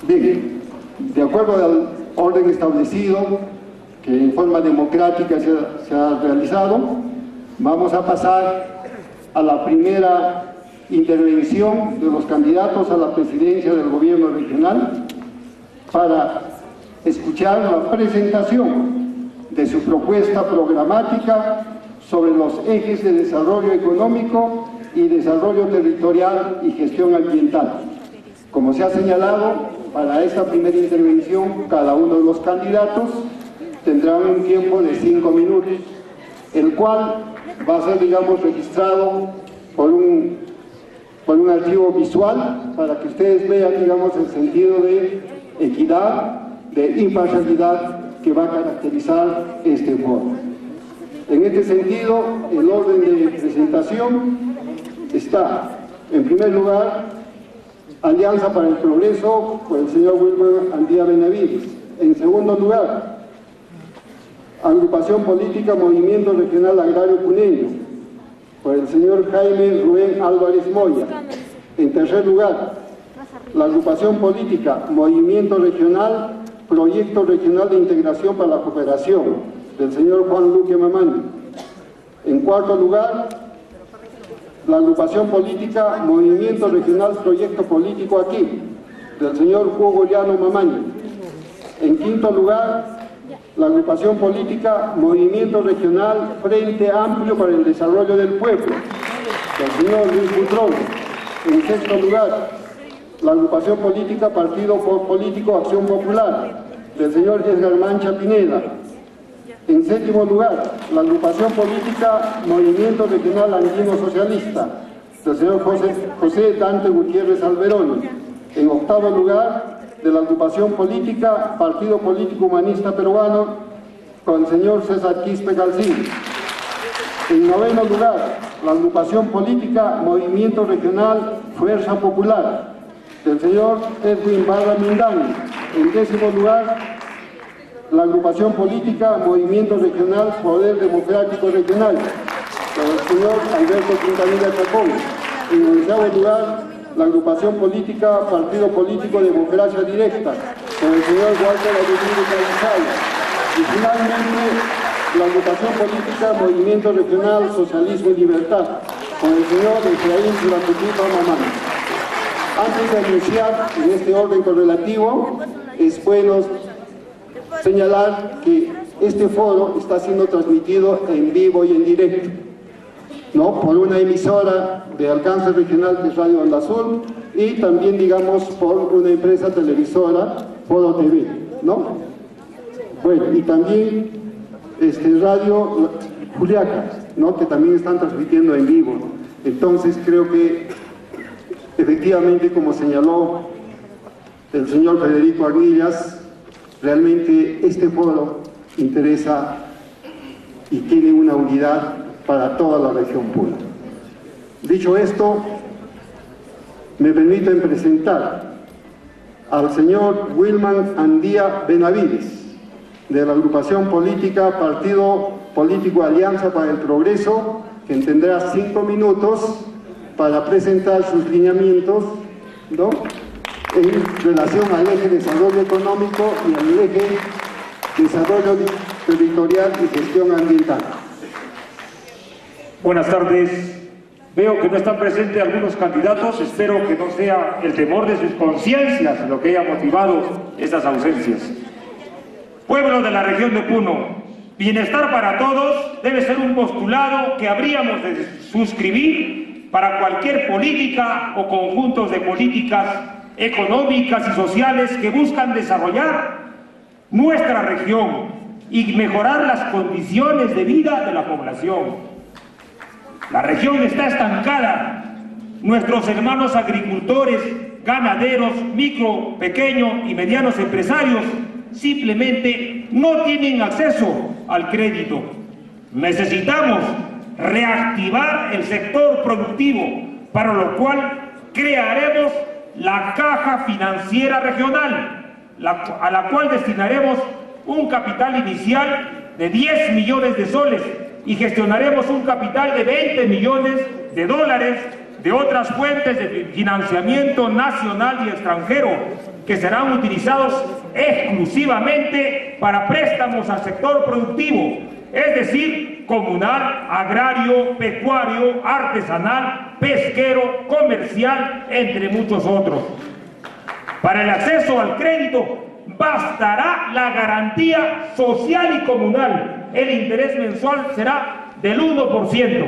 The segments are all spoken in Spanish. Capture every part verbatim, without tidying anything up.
Bien, de acuerdo al orden establecido, que en forma democrática se ha, se ha realizado, vamos a pasar a la primera intervención de los candidatos a la presidencia del gobierno regional para escuchar la presentación de su propuesta programática sobre los ejes de desarrollo económico y desarrollo territorial y gestión ambiental. Como se ha señalado, para esta primera intervención cada uno de los candidatos tendrá un tiempo de cinco minutos, el cual va a ser, digamos, registrado por un, por un archivo visual para que ustedes vean, digamos, el sentido de equidad, de imparcialidad que va a caracterizar este foro. En este sentido, el orden de presentación está, en primer lugar, Alianza para el Progreso por el señor Wilman Andía Benavides. En segundo lugar, Agrupación Política Movimiento Regional Agrario Puneño por el señor Jaime Rubén Álvarez Moya. En tercer lugar, la Agrupación Política Movimiento Regional Proyecto Regional de Integración para la Cooperación del señor Juan Luque Mamaño. En cuarto lugar, la Agrupación Política Movimiento Regional Proyecto Político Aquí del señor Hugo Llano Mamaño. En quinto lugar, la Agrupación Política Movimiento Regional Frente Amplio para el Desarrollo del Pueblo del señor Luis Butrón. En sexto lugar, la Agrupación Política Partido Político Acción Popular del señor Edgar Mancha Pineda. En séptimo lugar, la Agrupación Política Movimiento Regional Andino Socialista del señor José, José Dante Gutiérrez Alberoni. En octavo lugar, de la Agrupación Política Partido Político Humanista Peruano con el señor César Quispe Calcín. En noveno lugar, la Agrupación Política Movimiento Regional Fuerza Popular del señor Edwin Barra Mindani. En décimo lugar, la Agrupación Política Movimiento Regional Poder Democrático Regional del señor Alberto Quintanilla Chacón. En onceavo lugar, la Agrupación Política Partido Político Democracia Directa con el señor Walter Aguirre Calizaya. Y finalmente, la Agrupación Política Movimiento Regional Socialismo y Libertad con el señor Efraín Suracutito Mamán. Antes de iniciar en este orden correlativo, es bueno señalar que este foro está siendo transmitido en vivo y en directo, ¿no? Por una emisora de alcance regional que es Radio Onda Azul y también, digamos, por una empresa televisora, Foro T V, ¿no? Bueno, y también este, Radio Juliaca, ¿no? Que también están transmitiendo en vivo. Entonces creo que efectivamente, como señaló el señor Federico Arnillas, realmente este foro interesa y tiene una unidad para toda la región Puno. Dicho esto, me permiten presentar al señor Wilman Andía Benavides, de la Agrupación Política Partido Político Alianza para el Progreso, que tendrá cinco minutos para presentar sus lineamientos, ¿no?, en relación al eje desarrollo económico y al eje desarrollo territorial y gestión ambiental. Buenas tardes. Veo que no están presentes algunos candidatos. Espero que no sea el temor de sus conciencias lo que haya motivado estas ausencias. Pueblo de la región de Puno, bienestar para todos debe ser un postulado que habríamos de suscribir para cualquier política o conjuntos de políticas económicas y sociales que buscan desarrollar nuestra región y mejorar las condiciones de vida de la población. La región está estancada. Nuestros hermanos agricultores, ganaderos, micro, pequeño y medianos empresarios simplemente no tienen acceso al crédito. Necesitamos reactivar el sector productivo, para lo cual crearemos la Caja Financiera Regional, la, a la cual destinaremos un capital inicial de diez millones de soles y gestionaremos un capital de veinte millones de dólares de otras fuentes de financiamiento nacional y extranjero que serán utilizados exclusivamente para préstamos al sector productivo, es decir, comunal, agrario, pecuario, artesanal, pesquero, comercial, entre muchos otros. Para el acceso al crédito bastará la garantía social y comunal. El interés mensual será del uno por ciento.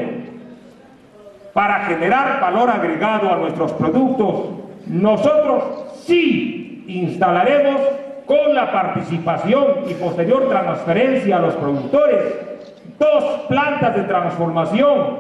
Para generar valor agregado a nuestros productos, nosotros sí instalaremos, con la participación y posterior transferencia a los productores, dos plantas de transformación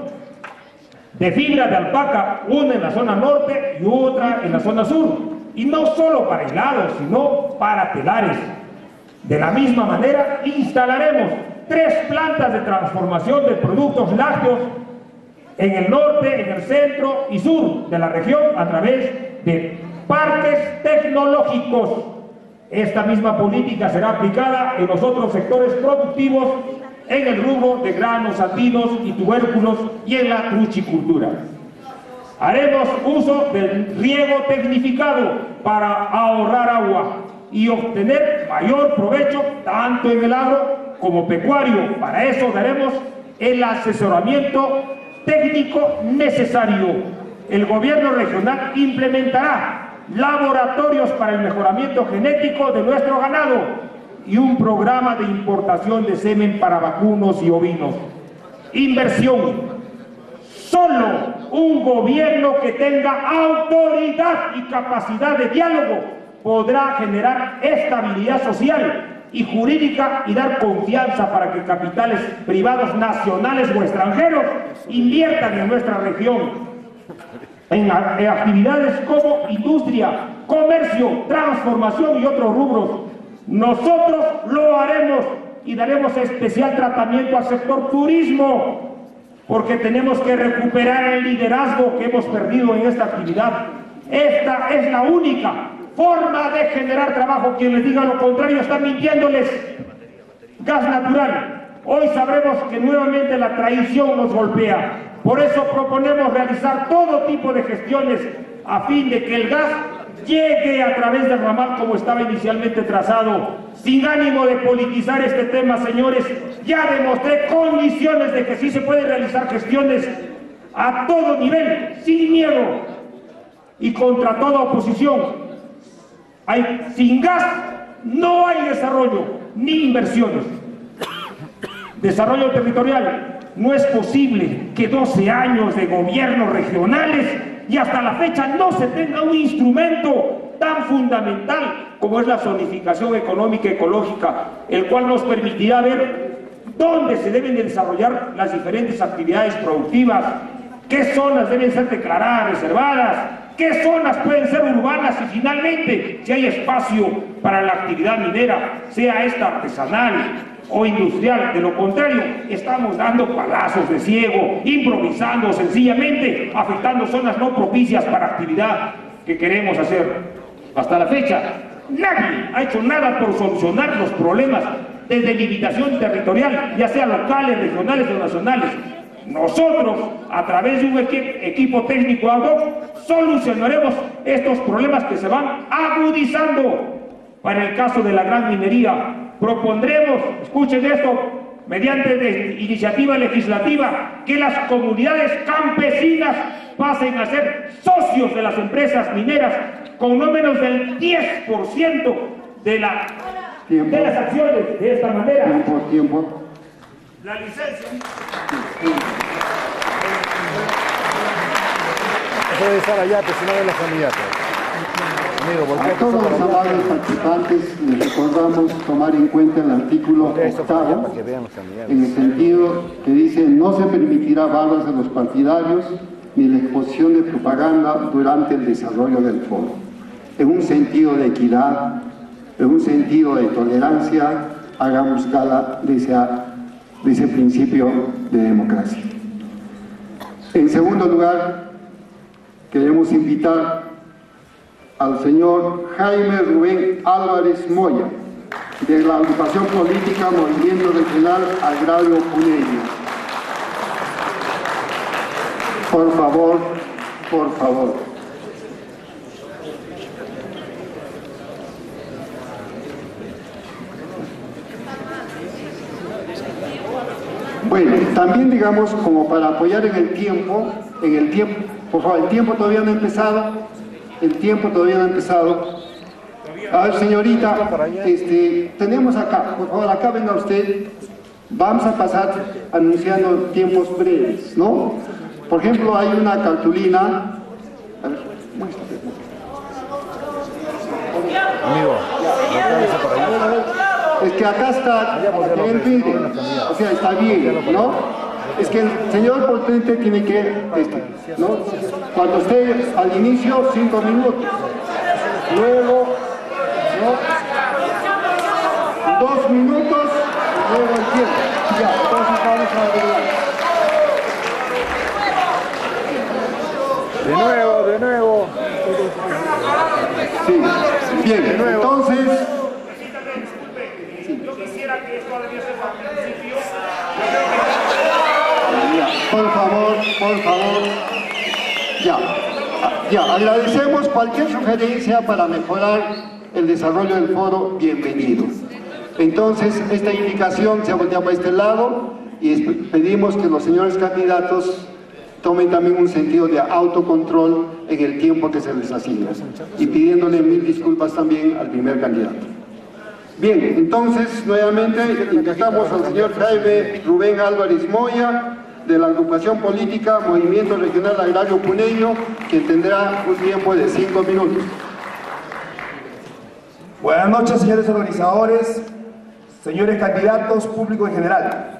de fibra de alpaca, una en la zona norte y otra en la zona sur, y no solo para helados, sino para telares. De la misma manera, instalaremos tres plantas de transformación de productos lácteos en el norte, en el centro y sur de la región a través de parques tecnológicos. Esta misma política será aplicada en los otros sectores productivos, en el rubro de granos, andinos y tubérculos y en la truchicultura. Haremos uso del riego tecnificado para ahorrar agua y obtener mayor provecho tanto en el agro como pecuario. Para eso daremos el asesoramiento técnico necesario. El gobierno regional implementará laboratorios para el mejoramiento genético de nuestro ganado y un programa de importación de semen para vacunos y ovinos. Inversión. Solo un gobierno que tenga autoridad y capacidad de diálogo podrá generar estabilidad social y jurídica y dar confianza para que capitales privados nacionales o extranjeros inviertan en nuestra región en, en actividades como industria, comercio, transformación y otros rubros. Nosotros lo haremos y daremos especial tratamiento al sector turismo, porque tenemos que recuperar el liderazgo que hemos perdido en esta actividad. Esta es la única forma de generar trabajo. Quien les diga lo contrario está mintiéndoles. Gas natural. Hoy sabremos que nuevamente la traición nos golpea. Por eso proponemos realizar todo tipo de gestiones a fin de que el gas llegue a través del ramal como estaba inicialmente trazado. Sin ánimo de politizar este tema, señores, ya demostré condiciones de que sí se pueden realizar gestiones a todo nivel, sin miedo y contra toda oposición. Hay, sin gas no hay desarrollo ni inversiones. Desarrollo territorial. No es posible que doce años de gobiernos regionales y hasta la fecha no se tenga un instrumento tan fundamental como es la zonificación económica y ecológica, el cual nos permitirá ver dónde se deben de desarrollar las diferentes actividades productivas, qué zonas deben ser declaradas, reservadas, qué zonas pueden ser urbanas y finalmente si hay espacio para la actividad minera, sea esta artesanal o industrial. De lo contrario, estamos dando palazos de ciego, improvisando sencillamente, afectando zonas no propicias para actividad que queremos hacer. Hasta la fecha, nadie ha hecho nada por solucionar los problemas de delimitación territorial, ya sea locales, regionales o nacionales. Nosotros, a través de un equipo técnico ad hoc, solucionaremos estos problemas que se van agudizando. Para el caso de la gran minería, propondremos, escuchen esto, mediante de iniciativa legislativa, que las comunidades campesinas pasen a ser socios de las empresas mineras con no menos del diez por ciento de, la, de las acciones. De esta manera, tiempo, tiempo. La licencia. Eso debe estar allá, pues si no ven los candidatos. A todos los amables participantes les recordamos tomar en cuenta el artículo octavo, en el sentido que dice: no se permitirá barras a los partidarios ni la exposición de propaganda durante el desarrollo del foro. En un sentido de equidad, en un sentido de tolerancia, hagamos gala de ese, de ese principio de democracia. En segundo lugar, queremos invitar al señor Jaime Rubén Álvarez Moya, de la agrupación política Movimiento Regional Agrario Puneño. Por favor, por favor. Bueno, también digamos, como para apoyar en el tiempo, en el tiempo, por favor, el tiempo todavía no ha empezado, el tiempo todavía no ha empezado. A ver, señorita, este, tenemos acá, por favor, acá venga usted, vamos a pasar anunciando tiempos breves, ¿no? Por ejemplo, hay una cartulina, a ver, muéstrate. Amigo, es que acá está, o sea, está bien, ¿no? Es que el señor potente tiene que, este, ¿no? Cuando esté al inicio, cinco minutos, luego, ¿no? Dos minutos, luego el tiempo. Ya, entonces vamos a arreglar. De nuevo, de nuevo. Sí, bien, de nuevo. Entonces... Yo quisiera que esto debiera ser al principio. Por favor, por favor. Ya, ya, agradecemos cualquier sugerencia para mejorar el desarrollo del foro, bienvenido. Entonces, esta indicación se ha volteado para este lado y pedimos que los señores candidatos tomen también un sentido de autocontrol en el tiempo que se les asigna. Y pidiéndole mil disculpas también al primer candidato. Bien, entonces, nuevamente, invitamos al señor Jaime Rubén Álvarez Moya, de la agrupación política Movimiento Regional Agrario Puneño, que tendrá un tiempo de cinco minutos. Buenas noches, señores organizadores, señores candidatos, público en general.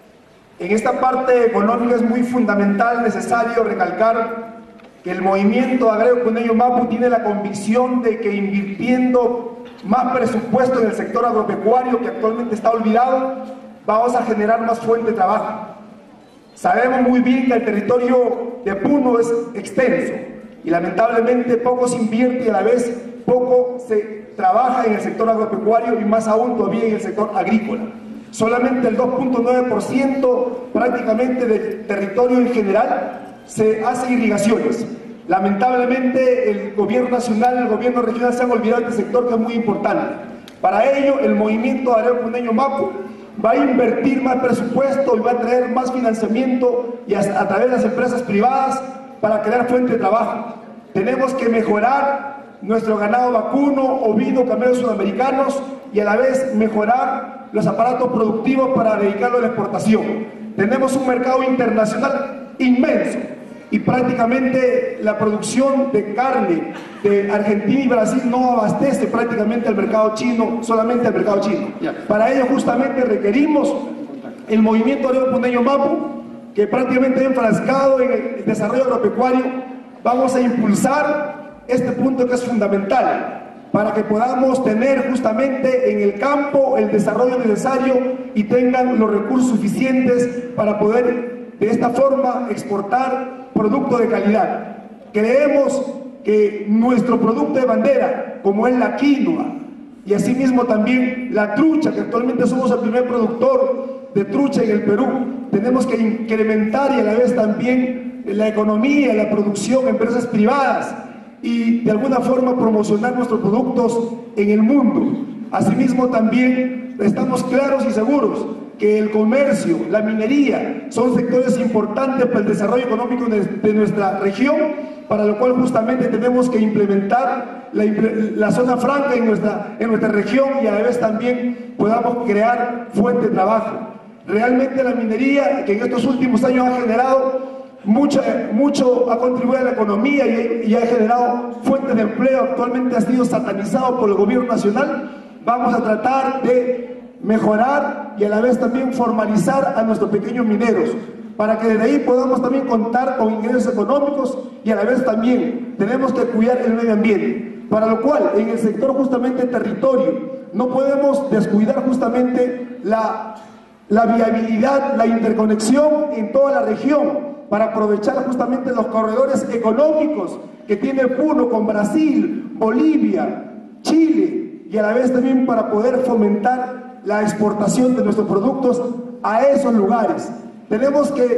En esta parte económica es muy fundamental, necesario recalcar que el Movimiento Agrario Puneño MAPU tiene la convicción de que invirtiendo más presupuesto en el sector agropecuario, que actualmente está olvidado, vamos a generar más fuente de trabajo. Sabemos muy bien que el territorio de Puno es extenso y lamentablemente poco se invierte y a la vez poco se trabaja en el sector agropecuario y más aún todavía en el sector agrícola. Solamente el dos punto nueve por ciento prácticamente del territorio en general se hace irrigaciones. Lamentablemente el gobierno nacional y el gobierno regional se han olvidado de este sector que es muy importante. Para ello el Movimiento Agrario Puneño MAPU va a invertir más presupuesto y va a traer más financiamiento y a, a través de las empresas privadas para crear fuente de trabajo. Tenemos que mejorar nuestro ganado vacuno, ovino, camellos sudamericanos y a la vez mejorar los aparatos productivos para dedicarlo a la exportación. Tenemos un mercado internacional inmenso y prácticamente la producción de carne de Argentina y Brasil no abastece prácticamente al mercado chino, solamente al mercado chino. Para ello justamente requerimos el Movimiento Agrario Puneño MAPU, que prácticamente enfrascado en el desarrollo agropecuario, vamos a impulsar este punto que es fundamental para que podamos tener justamente en el campo el desarrollo necesario y tengan los recursos suficientes para poder de esta forma exportar producto de calidad. Creemos que nuestro producto de bandera, como es la quinoa y asimismo también la trucha, que actualmente somos el primer productor de trucha en el Perú, tenemos que incrementar y a la vez también la economía, la producción, empresas privadas y de alguna forma promocionar nuestros productos en el mundo. Asimismo también estamos claros y seguros que el comercio, la minería, son sectores importantes para el desarrollo económico de, de nuestra región, para lo cual justamente tenemos que implementar la, la zona franca en nuestra, en nuestra región y a la vez también podamos crear fuente de trabajo. Realmente la minería, que en estos últimos años ha generado mucho, mucho ha contribuido a la economía y, y ha generado fuentes de empleo, actualmente ha sido satanizado por el gobierno nacional. Vamos a tratar de mejorar y a la vez también formalizar a nuestros pequeños mineros, para que desde ahí podamos también contar con ingresos económicos y a la vez también tenemos que cuidar el medio ambiente, para lo cual en el sector justamente territorio no podemos descuidar justamente la, la viabilidad, la interconexión en toda la región, para aprovechar justamente los corredores económicos que tiene Puno con Brasil, Bolivia, Chile y a la vez también para poder fomentar la exportación de nuestros productos a esos lugares. Tenemos que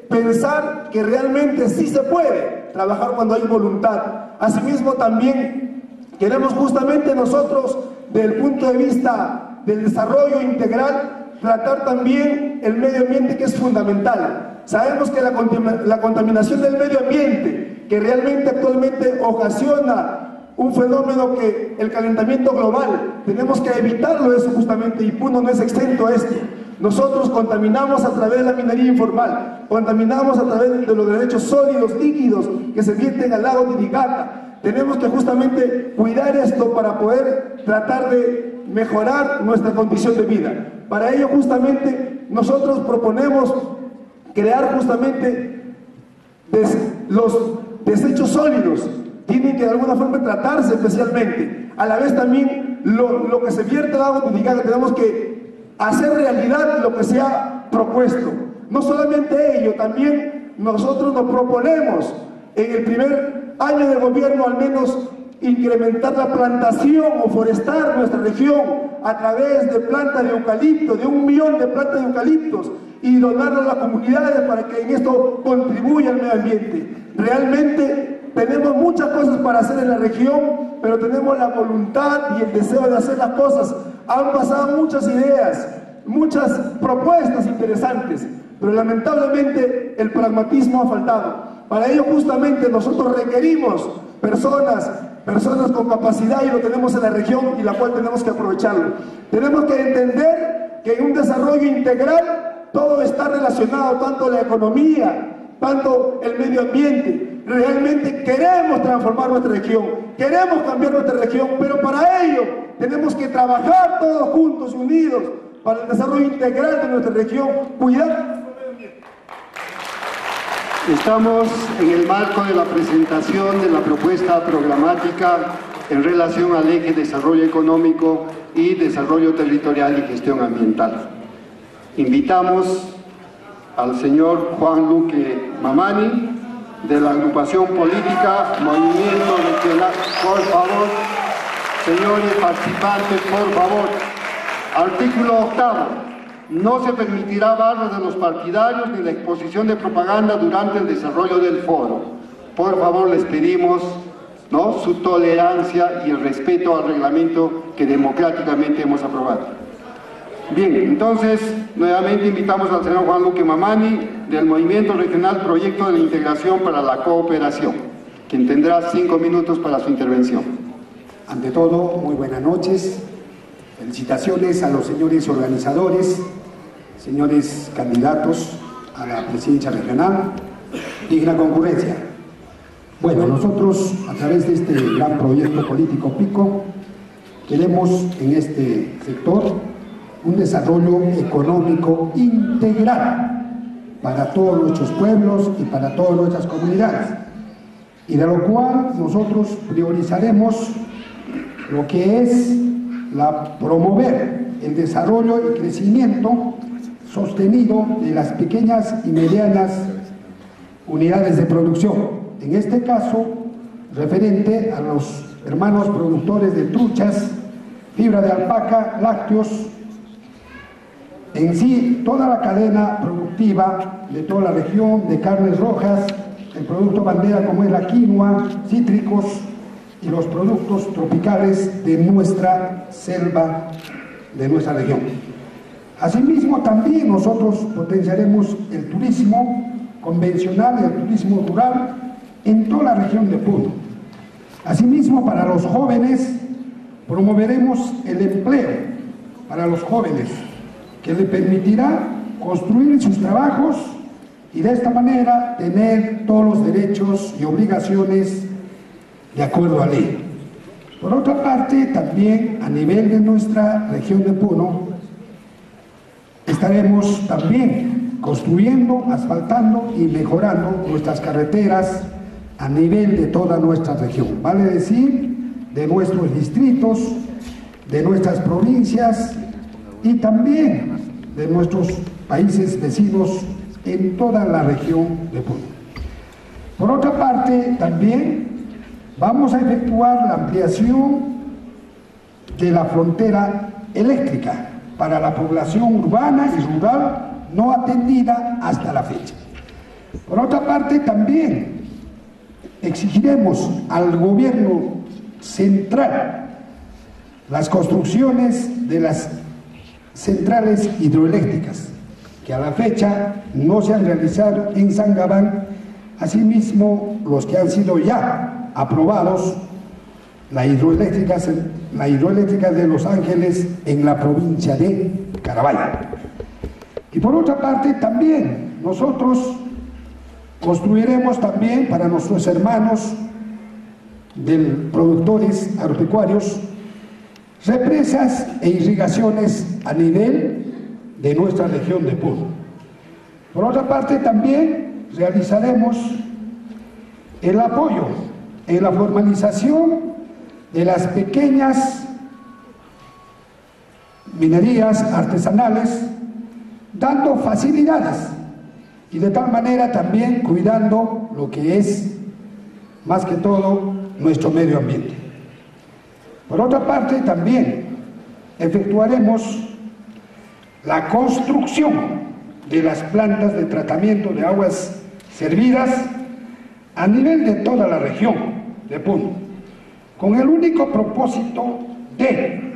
pensar que realmente sí se puede trabajar cuando hay voluntad. Asimismo también queremos justamente nosotros, desde el punto de vista del desarrollo integral, tratar también el medio ambiente, que es fundamental. Sabemos que la, la contaminación del medio ambiente, que realmente actualmente ocasiona un fenómeno que el calentamiento global, tenemos que evitarlo eso justamente, y Puno no es exento a esto. Nosotros contaminamos a través de la minería informal, contaminamos a través de los derechos sólidos, líquidos, que se vierten al lago Titicaca. Tenemos que justamente cuidar esto para poder tratar de mejorar nuestra condición de vida. Para ello justamente nosotros proponemos crear justamente des, los desechos sólidos. Tienen que de alguna forma tratarse especialmente. A la vez también lo, lo que se vierte al lago Titicaca, tenemos que hacer realidad lo que se ha propuesto. No solamente ello, también nosotros nos proponemos en el primer año de gobierno al menos incrementar la plantación o forestar nuestra región a través de plantas de eucalipto, de un millón de plantas de eucaliptos, y donarlo a las comunidades para que en esto contribuya al medio ambiente. Realmente tenemos muchas cosas para hacer en la región, pero tenemos la voluntad y el deseo de hacer las cosas. Han pasado muchas ideas, muchas propuestas interesantes, pero lamentablemente el pragmatismo ha faltado. Para ello justamente nosotros requerimos personas, personas con capacidad, y lo tenemos en la región, y la cual tenemos que aprovecharlo. Tenemos que entender que en un desarrollo integral todo está relacionado, tanto la economía, tanto el medio ambiente. Realmente queremos transformar nuestra región, queremos cambiar nuestra región, pero para ello tenemos que trabajar todos juntos y unidos para el desarrollo integral de nuestra región, cuidar. Estamos en el marco de la presentación de la propuesta programática en relación al eje desarrollo económico y desarrollo territorial y gestión ambiental. Invitamos al señor Juan Luque Mamani, de la agrupación política Movimiento Regional. Por favor, señores participantes, por favor. Artículo octavo. No se permitirá barras de los partidarios ni la exposición de propaganda durante el desarrollo del foro. Por favor, les pedimos, ¿no?, su tolerancia y el respeto al reglamento que democráticamente hemos aprobado. Bien, entonces, nuevamente invitamos al señor Juan Luque Mamani, del Movimiento Regional Proyecto de la Integración para la Cooperación, quien tendrá cinco minutos para su intervención. Ante todo, muy buenas noches. Felicitaciones a los señores organizadores, señores candidatos a la presidencia regional, digna concurrencia. Bueno, nosotros, a través de este gran proyecto político Pico, queremos en este sector un desarrollo económico integral para todos nuestros pueblos y para todas nuestras comunidades, y de lo cual nosotros priorizaremos lo que es la promover el desarrollo y crecimiento sostenido de las pequeñas y medianas unidades de producción. En este caso, referente a los hermanos productores de truchas, fibra de alpaca, lácteos, en sí toda la cadena productiva de toda la región, de carnes rojas, el producto bandera como es la quinoa, cítricos y los productos tropicales de nuestra selva, de nuestra región. Asimismo, también nosotros potenciaremos el turismo convencional y el turismo rural en toda la región de Puno. Asimismo, para los jóvenes, promoveremos el empleo para los jóvenes, que le permitirá construir sus trabajos y de esta manera tener todos los derechos y obligaciones de acuerdo a ley. Por otra parte, también a nivel de nuestra región de Puno, estaremos también construyendo, asfaltando y mejorando nuestras carreteras a nivel de toda nuestra región, vale decir, de nuestros distritos, de nuestras provincias y también de nuestros países vecinos en toda la región de Puno. Por otra parte, también vamos a efectuar la ampliación de la frontera eléctrica para la población urbana y rural no atendida hasta la fecha. Por otra parte, también exigiremos al gobierno central las construcciones de las centrales hidroeléctricas, que a la fecha no se han realizado en Sangabán, asimismo los que han sido ya aprobados, la hidroeléctrica, la hidroeléctrica de Los Ángeles en la provincia de Carabaya. Y por otra parte también nosotros construiremos también para nuestros hermanos de productores agropecuarios represas e irrigaciones a nivel de nuestra región de Puno. Por otra parte también realizaremos el apoyo en la formalización de las pequeñas minerías artesanales, dando facilidades y de tal manera también cuidando lo que es más que todo nuestro medio ambiente. Por otra parte también efectuaremos la construcción de las plantas de tratamiento de aguas servidas a nivel de toda la región de Puno, con el único propósito de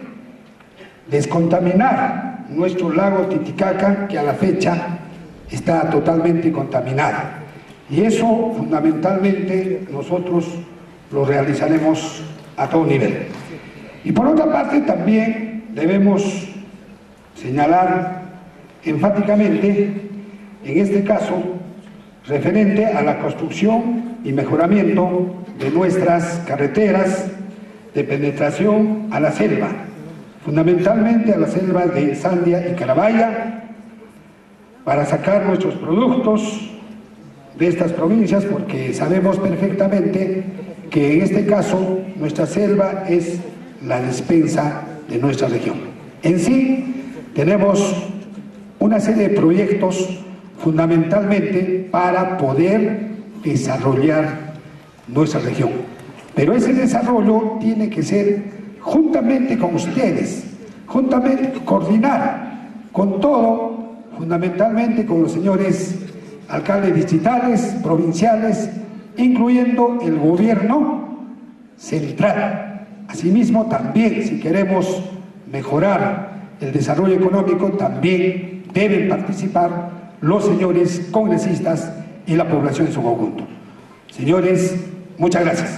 descontaminar nuestro lago Titicaca, que a la fecha está totalmente contaminado. Y eso fundamentalmente nosotros lo realizaremos a todo nivel. Y por otra parte también debemos señalar enfáticamente, en este caso, referente a la construcción y mejoramiento de nuestras carreteras de penetración a la selva, fundamentalmente a las selvas de Sandia y Carabaya, para sacar nuestros productos de estas provincias, porque sabemos perfectamente que en este caso nuestra selva es la despensa de nuestra región. En sí, tenemos una serie de proyectos fundamentalmente para poder desarrollar nuestra región. Pero ese desarrollo tiene que ser juntamente con ustedes, juntamente coordinar con todo, fundamentalmente con los señores alcaldes distritales, provinciales, incluyendo el gobierno central. Asimismo, también, si queremos mejorar el desarrollo económico, también deben participar los señores congresistas y la población en su conjunto. Señores, muchas gracias.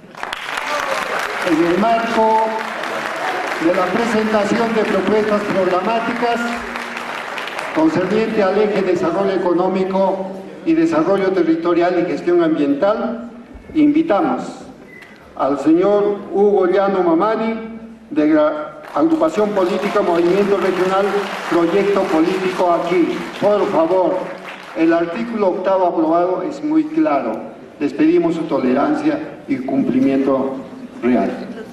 En el marco de la presentación de propuestas programáticas concerniente al eje desarrollo económico y desarrollo territorial y gestión ambiental, invitamos al señor Hugo Llano Mamani, de la agrupación política Movimiento Regional Proyecto Político aquí. Por favor, el artículo octavo aprobado es muy claro. Les pedimos su tolerancia y cumplimiento real.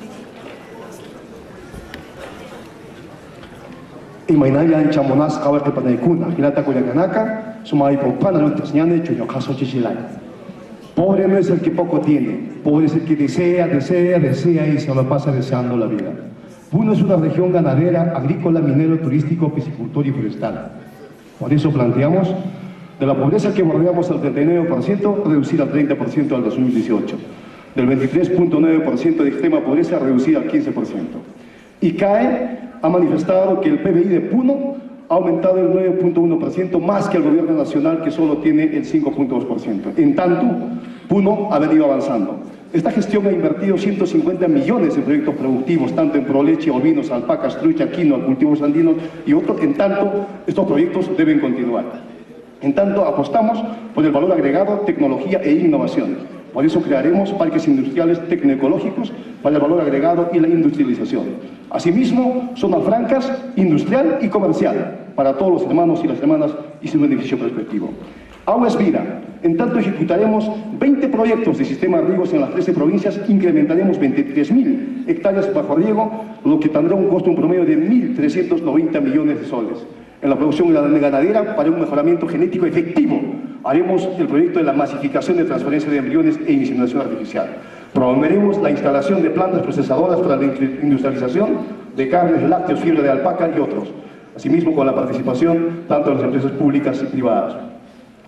Imainayan chamonas kawarte panaikuna, hilata kuyakanaka, sumai popana lutas ñane chuyo caso chichilay. Pobre no es el que poco tiene, pobre es el que desea, desea, desea y se lo pasa deseando la vida. Puno es una región ganadera, agrícola, minero, turístico, piscicultor y forestal. Por eso planteamos de la pobreza que bordeamos al treinta y nueve por ciento, reducir al treinta por ciento al dos mil dieciocho. Del veintitrés punto nueve por ciento de extrema pobreza, reducir al quince por ciento. Y C A E ha manifestado que el P B I de Puno ha aumentado el nueve punto uno por ciento más que el gobierno nacional, que solo tiene el cinco punto dos por ciento. En tanto, Puno ha venido avanzando. Esta gestión ha invertido ciento cincuenta millones en proyectos productivos, tanto en proleche, ovinos, alpacas, trucha, quinoa, cultivos andinos y otros. En tanto, estos proyectos deben continuar. En tanto, apostamos por el valor agregado, tecnología e innovación. Por eso crearemos parques industriales tecnoecológicos para el valor agregado y la industrialización. Asimismo, zonas francas, industrial y comercial, para todos los hermanos y las hermanas y su beneficio perspectivo. Agua es vida. En tanto, ejecutaremos veinte proyectos de sistema de riegos en las trece provincias, incrementaremos veintitrés mil hectáreas bajo riego, lo que tendrá un costo en promedio de mil trescientos noventa millones de soles. En la producción ganadera, para un mejoramiento genético efectivo, haremos el proyecto de la masificación de transferencia de embriones e inseminación artificial. Promoveremos la instalación de plantas procesadoras para la industrialización de carnes, lácteos, fibra de alpaca y otros. Asimismo, con la participación tanto de las empresas públicas y privadas.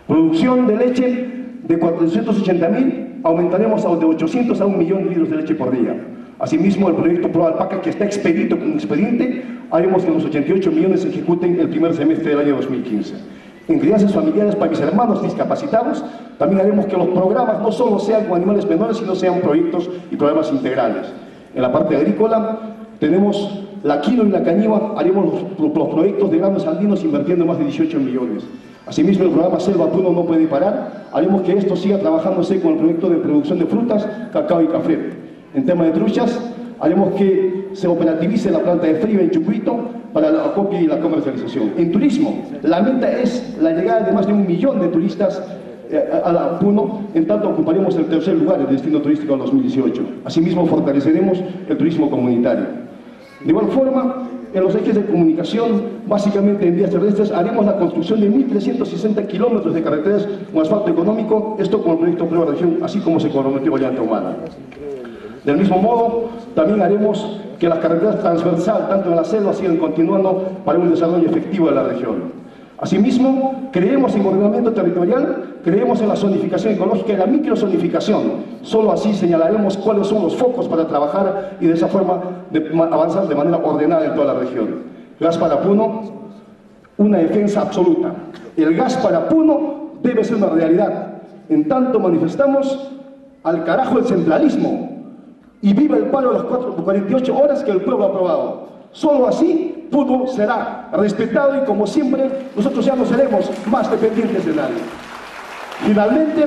Producción de leche de cuatrocientos ochenta mil, aumentaremos a de ochocientos a un millón de litros de leche por día. Asimismo, el proyecto Pro Alpaca, que está expedito con expediente, haremos que los ochenta y ocho millones se ejecuten el primer semestre del año dos mil quince. En crianzas familiares para mis hermanos discapacitados, también haremos que los programas no solo sean con animales menores, sino sean proyectos y programas integrales. En la parte agrícola, tenemos la quino y la cañiva, haremos los, los proyectos de granos andinos invirtiendo más de dieciocho millones. Asimismo, el programa Selva Puno no puede parar, haremos que esto siga trabajándose con el proyecto de producción de frutas, cacao y café. En tema de truchas, haremos que se operativice la planta de frío en Chucuito para la acopio y la comercialización. En turismo, la meta es la llegada de más de un millón de turistas eh, a la Puno, en tanto ocuparemos el tercer lugar del destino turístico en dos mil dieciocho. Asimismo, fortaleceremos el turismo comunitario. De igual forma, en los ejes de comunicación, básicamente en vías terrestres, haremos la construcción de mil trescientos sesenta kilómetros de carreteras con asfalto económico, esto con el proyecto Prueba de Región, así como se comprometió Llanta Humana. Del mismo modo, también haremos que las carreteras transversales, tanto en la selva, sigan continuando para un desarrollo efectivo de la región. Asimismo, creemos en ordenamiento territorial, creemos en la zonificación ecológica y la microzonificación. Solo así señalaremos cuáles son los focos para trabajar y de esa forma de avanzar de manera ordenada en toda la región. Gas para Puno, una defensa absoluta. El gas para Puno debe ser una realidad. En tanto manifestamos al carajo el centralismo y viva el paro de las cuarenta y ocho horas que el pueblo ha aprobado. Solo así Puno será respetado y, como siempre, nosotros ya no seremos más dependientes de nadie. Finalmente,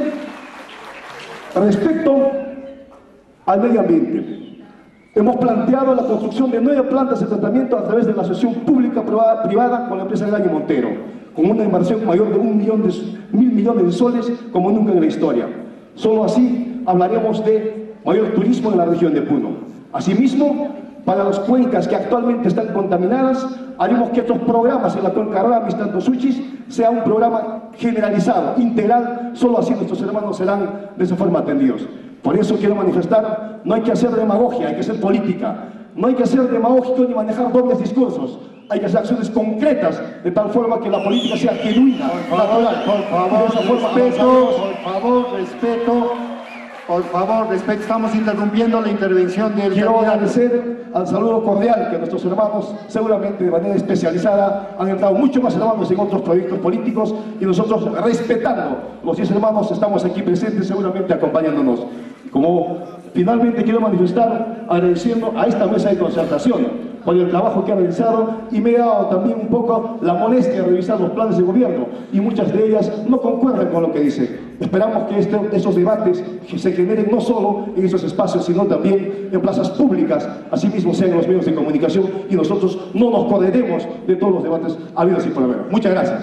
respecto al medio ambiente, hemos planteado la construcción de nueve plantas de tratamiento a través de la asociación pública-privada con la empresa Graña Montero, con una inversión mayor de un millón de mil millones de soles como nunca en la historia. Solo así hablaremos de mayor turismo en la región de Puno. Asimismo, para las cuencas que actualmente están contaminadas, haremos que estos programas en la cuenca Ramis, tanto Suchis, sea un programa generalizado, integral. Solo así nuestros hermanos serán de esa forma atendidos. Por eso quiero manifestar, no hay que hacer demagogia, hay que hacer política. No hay que ser demagógico ni manejar dobles discursos. Hay que hacer acciones concretas, de tal forma que la política sea genuina, por favor, natural. Por favor, respeto, por favor, respeto. Por favor, respeto, estamos interrumpiendo la intervención del Quiero candidato. agradecer al saludo cordial que nuestros hermanos, seguramente de manera especializada, han entrado mucho más hermanos en otros proyectos políticos y nosotros, respetando los diez hermanos, estamos aquí presentes, seguramente acompañándonos. Como finalmente quiero manifestar agradeciendo a esta mesa de concertación por el trabajo que ha realizado, y me he dado también un poco la molestia de revisar los planes de gobierno y muchas de ellas no concuerdan con lo que dice. Esperamos que este, esos debates se generen no solo en esos espacios, sino también en plazas públicas, asimismo sean los medios de comunicación, y nosotros no nos coderemos de todos los debates habidos y por haber. Muchas gracias.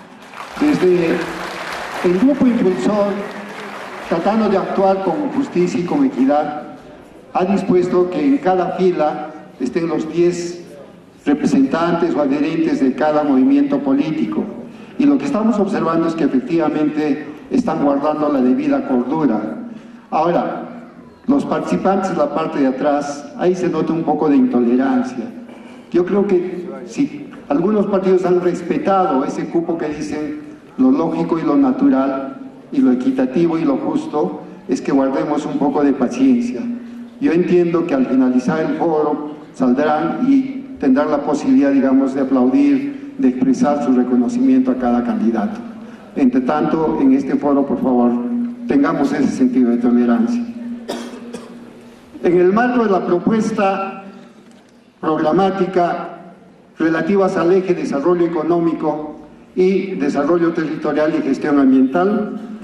Desde el grupo impulsor, tratando de actuar con justicia y con equidad, ha dispuesto que en cada fila estén los diez representantes o adherentes de cada movimiento político. Y lo que estamos observando es que efectivamente están guardando la debida cordura. Ahora, los participantes de la parte de atrás, ahí se nota un poco de intolerancia. Yo creo que si algunos partidos han respetado ese cupo que dicen lo lógico y lo natural, y lo equitativo y lo justo, es que guardemos un poco de paciencia. Yo entiendo que al finalizar el foro saldrán y tendrán la posibilidad, digamos, de aplaudir, de expresar su reconocimiento a cada candidato. Entre tanto, en este foro, por favor, tengamos ese sentido de tolerancia. En el marco de la propuesta programática relativas al eje desarrollo económico y desarrollo territorial y gestión ambiental,